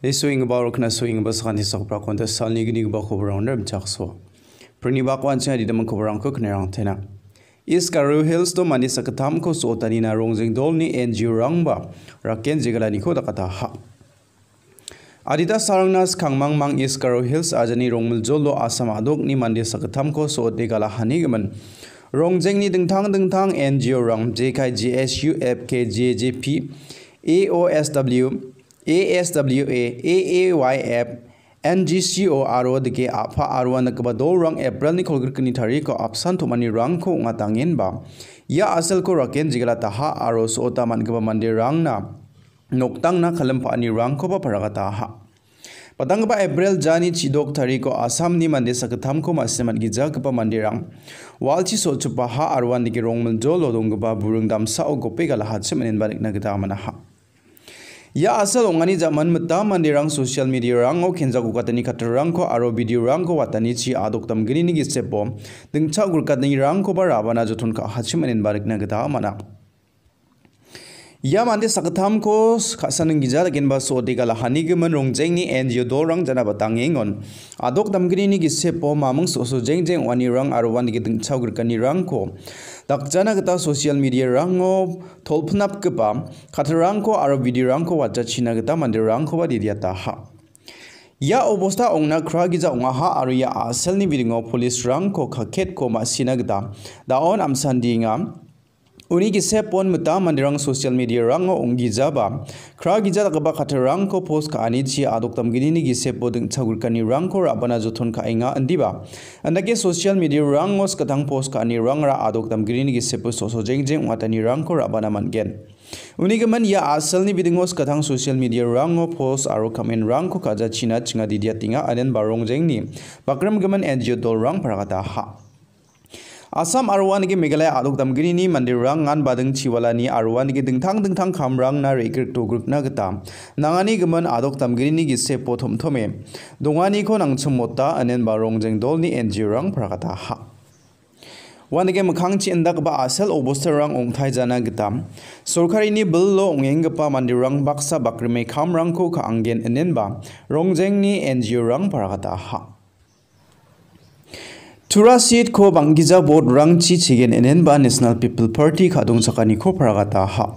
Swing about na swing bas kan hisak pra konta salni gini ba khobar on ram chakso prani ba kwan cha didam khobar ang ko knerang thena is Karo Hills to mani sakatam ko so tani na rongjing dol ni NGO rangba raken jigala ni ko dakata ha Adita sarangnas khangmang mang is Karo Hills ajani rongmul jolo asam adok ni mandi sakatam ko so degala hanigaman rongjing ni dingthang NGO rang JKGSU FKJJP AOSW ASWA, AAYF, NGCO aro deke apa arwa nakaba dorang April ni kolgirkani thari ko apsan thomani rang ko ngatangin ba ya asal ko raken jigala taha aro sota man kaba mandi rang na noktang na khalam pa ani rang ko ba paragata ha padang ba April jani chidok thari ko asam ni mande sakatham ko maseman gija kapa mandi rang walchi so chupa ha arwan deke rongmul jolo dongba burung dam sa o gope gala hatsemen barik na gita mana ha Ya asal ongani zaman mata mandirang social media rang o kenja gukatani katarang ko aro video rang ko watani chi adok tam gini ni gisepo dingcha gurkatani rang ko barabana jothun ka hachimanin barik na gata mana Ya mande sakatham ko khasanang gija lakin ba so degala hani geman rongjeng ni NGO dorang jana batang engon adok tam gini ni gisepo mamang so jeng wani rang aro wan gi dingcha gurkani rang ko Dakjana kata social media rango tolpnap kepa katarangko aro video rangko waja china kata mandirangko ba didiata ha. Ya obosta ongna kragija ongaha aro ya asal ni vidingo police rangko kaket ko masina kata daon amsandinga Uni gisepon muta mandirang social media rango onggi jaba kragija takaba katarang ko post ka anichi adok tam gini ni gisepo ding chagurkani rang ko rabana jothon ka inga andiba andake social media rangos katang post ka ani rang ra adok tam gini ni gisepo so jeng watani rang ko rabana mangen Uni gaman ya asal ni bidingos katang social media rango post aro comment rang ko kaja china chinga didia tinga anen barong jeng ni bakram gaman NGO dol rang paragata ha Asam arwan ge Meghalaya adok tam gini ni mandir rang ngan badeng chiwala ni arwan ge dingthang kham rang na reker to group na gata nangani geman adok tam gini ni gi se pothom thome dongani ko nang chumota anen barong jeng dol ni NGO rang prakata ha wan ge makhang chi indak ba asal oboster rang ongthai jana gata sorkari ni bill lo ongeng pa mandir rang baksa bakrime kham rang ko ka angen enen ba rongjeng ni NGO rang prakata ha Tura seat ko banggiza board rang chi chigen enen ba National People Party khadung sakani ko paragata ha.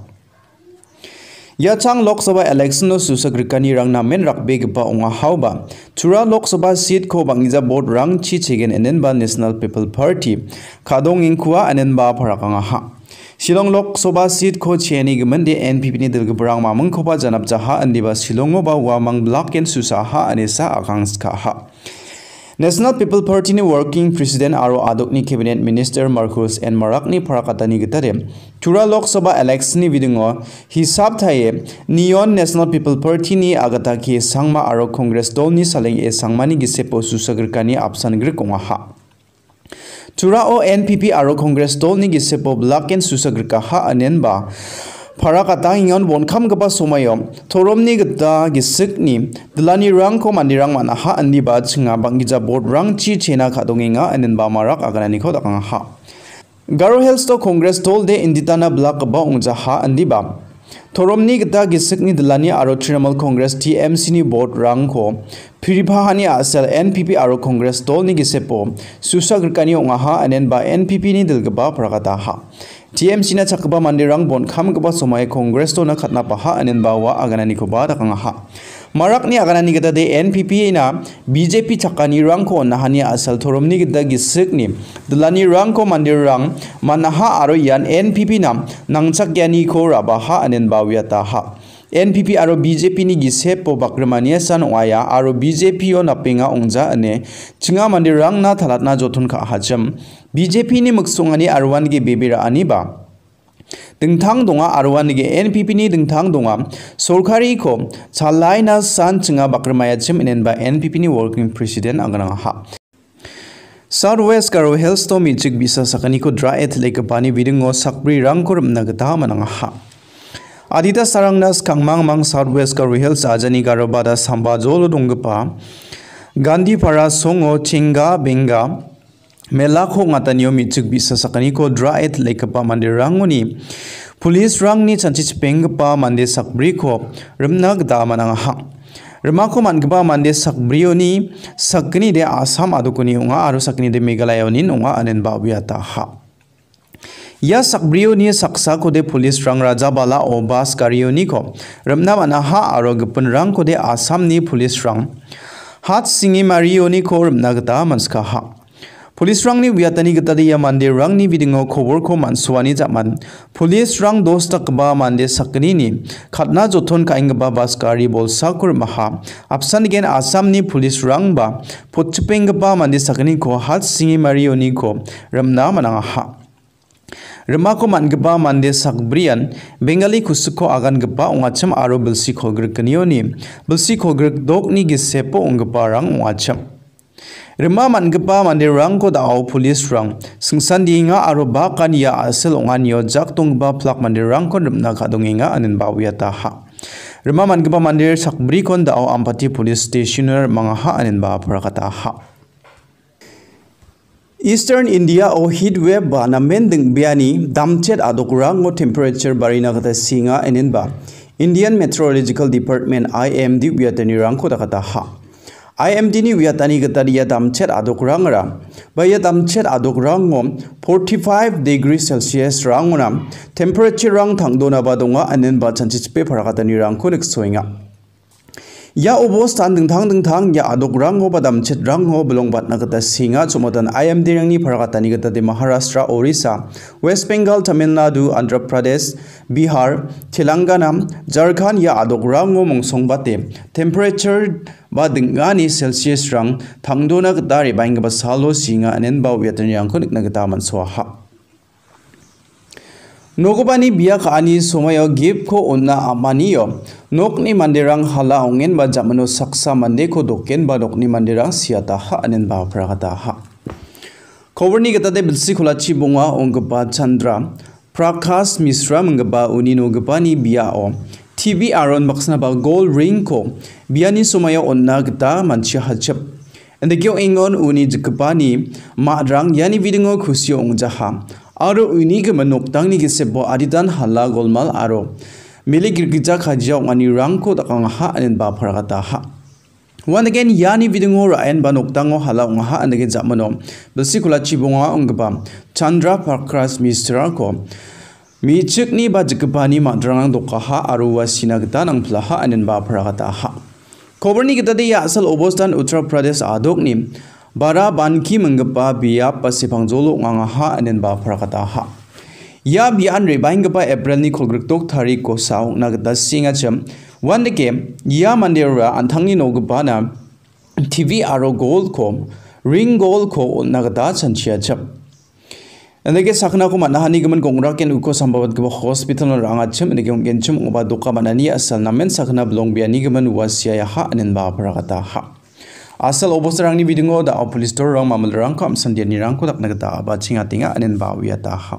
Ya chang Lok Sabha election no susagrikani rang na men rakbeg ba onga hauba. Tura Lok Sabha seat ko banggiza board rang chi chigen enen ba National People Party khadung ingkua enen ba paraganga ha. Shillong Lok Sabha seat ko cheni gemen de NPP ni dilgebrang mamang ko ba janab jaha andiba Shillong ba wamang block en susaha anesa akangs ka ha. National People Party ni working president aro adok ni cabinet minister Marcus N Marak ni parakatani gitare Tura Lok Sabha election ni vidingo hisab thaye Neon National People Party ni agata ke sangma aro Congress dol ni saleng e sangmani gisepo susagirkani apsan gir konga ha Tura o NPP aro Congress dol ni gisepo blacken susagirka ha anen ba Parakata ingon bonkham gaba somayom toromni gata gisikni dilani rang ko mandirang manaha andi ba chinga bangija board rang chi chena khadonginga anen ba marak aganani kho dakang ha Garo Hills to Congress tol de inditana block ba ongja ha andi ba toromni gata gisikni dilani aro Trinamool Congress TMC ni board rang ko Phiribhahani asal NPP aro Congress tol ni gisepo susagrikani ongaha anen ba NPP ni dilgaba parakata ha TMC na chakba mandirang bon kham gaba somai Congress to na khatna paha anen bawa aganani ko ba dakanga ha marak ni aganani gada de NPP na BJP chakani rang ko nahani asal thoromni gada gisik ni dulani rang ko mandirang manaha aro yan NPP na nangchak yani ko rabaha anen bawiata ha NPP aro BJP ni gisepo bakramania san oaya aro BJP o napinga ongja ane chinga mandirang na thalatna jothun kha hajam BJP ni muksungani arwan ge bebira ani ba dingthang donga arwan ge NPP ni dingthang donga sorkari ko chalai na san chinga bakramaya chim inen ba NPP ni working president angana ha Southwest Karo Hills to michik bisa sakani ko dra ethlek pani bidingo sakbri rang ko ramna gata mananga ha Adita sarangnas kangmang mang Southwest Karo Hills ajani garobada samba jolo dongpa Gandhi para songo chinga benga melakho ngatanyo michuk bisa sakani ko dra et lekapa mandirangoni Police rang ni chanchi chpeng pa mande sakbri ko rimnag da manang ha Remako mangba mande sakbrio ni sakni de Assam adukuni unga aru sakni de Meghalaya ni unga anen bawiata ha. Ya sakbrio ni saksa ko de police rang raja bala o bas kario ni ko remna mana ha aro gepun rang ko de Assam ni police rang hat singi mario ni ko remna gata manska ha. Police rang ni wiatani gata ya mande rang ni vidingo khobor ko mansuani jaman police rang dos takba mande sakni ni khatna jothon kaingba baskari bolsa kur maha apsan gen Assam ni police rang ba potchpengba mande sakni ko hat singi mario ni ko ramna mananga ha. Remako mangba mande sakbrian Bengali kusuko agan gba ongacham aro bilsi khogrek kaniyo ni bilsi khogrek dok ni gisepo ongba rang ongacham. Rema mangba mande rang ko dao police rang sungsandi nga aro bakan ya asel onganyo jak tongba plak mande rang ko remna kadonginga anin bawiyata ha. Rema mangba mande sakbri kon dao Ampati police stationer mga ha anin ba prakata ha. Eastern India o heat wave ba na mending biani damchet adokurang ngo temperature barina kata singa enin ba Indian Meteorological Department IMD wiatani rang ko kata ha. IMD ni wiatani kata dia damchet adokurang ra ba ya damchet adokurang ngo 45 degrees Celsius rangona temperature rang thangdona ba donga anen ba chanchichpe pharakatani rang ko neksoinga. Ya obos tanding thang ya adok rango badam chet rango belong bat nakata singa chumotan IMD rangni pharakatani gata de Maharashtra, Orissa, West Bengal, Tamil Nadu, Andhra Pradesh, Bihar, Telangana, Jharkhand ya adok rango mongsong bate temperature ba dingani Celsius rang thangdona gata re bainga basalo singa anen ba wiatani rang ko nikna gata man swaha. Nogobani biak ani somayo gip ko onna amaniyo nokni manderang hala ongen ba jamano saksa mande ko doken ba nokni manderang siata ha anen ba prakata ha. Koberni gata de bilsi kholachi bonga ongba Chandra Prakash Misra mangba unino gapani bia o TV aron baksna ba gold ring ko biani somayo onna gata manchi hachap and the gyo ingon uni jikapani madrang yani vidingo khusio ongjaha aro unique manok tangni gisebo adidan hala golmal aro mili girgija khajia ngani rangko dakang ha anen ba pharagata ha. One again yani vidingo raen banok tango hala ngha anege jamano bilsikula chibonga ongba Chandra Prakash Misra ko mi chikni ba jikbani madrang dokaha aro wasina gita nang plaha anen ba pharagata ha. Koberni gita de ya asal obostan Uttar Pradesh adok ni bara banki mengapa biya pasipang jolo nganga anen ba prakata ha. Ya bian re baingapa April ni kolgriktok tarik ko saung nagda singa cham one the game ya mandera antangni nogba na TV aro gold ko ring gold ko nagda chanchia cham. Andage sakna ko manahani gaman gongra ken uko sambabat ko hospital no ranga cham andage genchum oba doka manani asal namen sakna blong biani gaman wasia ha anen ba prakata ha. Asal obosrangni vidingo da police store rang mamal rang kam sandiani rang ko daknagata ba chinga tinga anen ba wiata ha.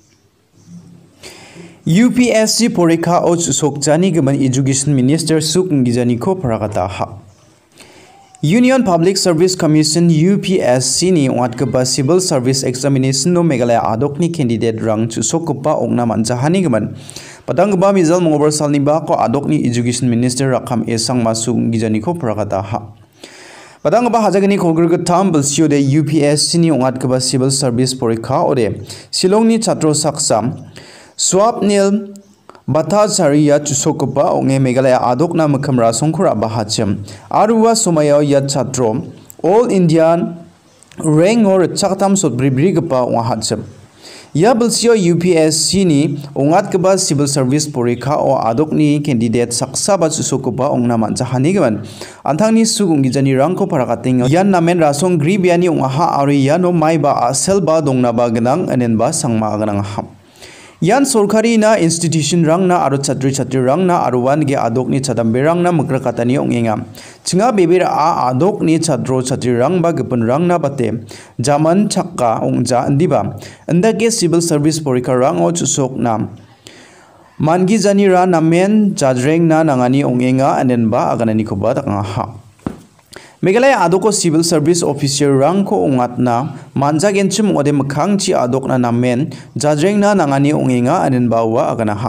UPSC porikha och sokjani gaman education minister suk ngijani ko paragata ha. Union Public Service Commission UPSC ni watkaba civil service examination no Meghalaya adokni candidate rang chusokpa ongna manjahani gaman padangba mizal mongobar salni ba ko adokni education minister rakam esang masuk ngijani ko paragata ha. Padang ba hajagani kolgurga tambal sio de UPSC ni ongat kaba civil service porikha ore Shillong ni chatro saksa Swapnil Bhattacharya chusokpa onge Meghalaya adokna mukhamra songkhura bahacham aruwa somaya ya chatro All Indian rank or chaktam sotbribri gapa ongahacham ya bilsio UPSC ni ongat kaba civil service porikha o adokni candidate saksa ba chusokpa ongna manjahani gaman anthangni sugungi jani rangko parakating yan namen rasong gribiani ongaha ari yano maiba asel ba dongna ba ganang anen ba sangma ganang ha. Yan sorkari na institution rang na aro chatri rang na aruwan ge adok ni chadam berang na mukrakatani ongenga chinga bebera a adok ni chatri rang ba gepun rang na bate jaman chakka ongja andiba andage civil service porikha rang o chusok na mangi jani ra namen jadreng na nangani ongenga anen ba aganani ko ba takanga ha. Meghalaya adoko civil service officer rang ko ongatna manja genchim ode mkhangchi adokna namen jadreng na nangani ongenga anen bawa agana ha.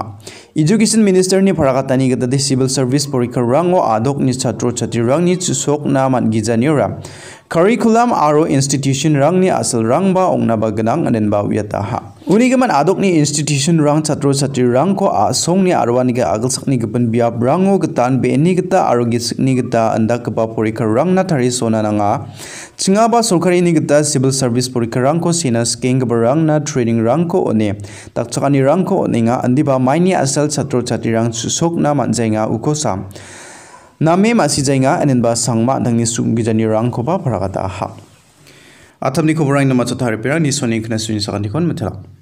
Education Minister ni Parakatani gata de civil service porikha rango adok ni chatro chatri rang ni chusok na man gijanira curriculum aro institution rang ni asal rang ba ongna ba ganang anen ba wiata ha uni gaman adok ni institution rang chatro chatri rang ko a song ni arwani ga agal sakni gapan biap rango gatan be ni gata aro gisni gata anda kapa porikha rang na thari sona nanga chinga ba sorkari ni gata civil service porikha rang ko sina skeng ba rang na training rang ko one takchakani rang ko ninga andiba maini asal chatro chatri rang chusok na manjainga ukosam name masih jainga anenba sangma dangni sumgijani rang ko ba parakata ha atamni koborang na macha thari pera ni soni khna suin sakani kon methala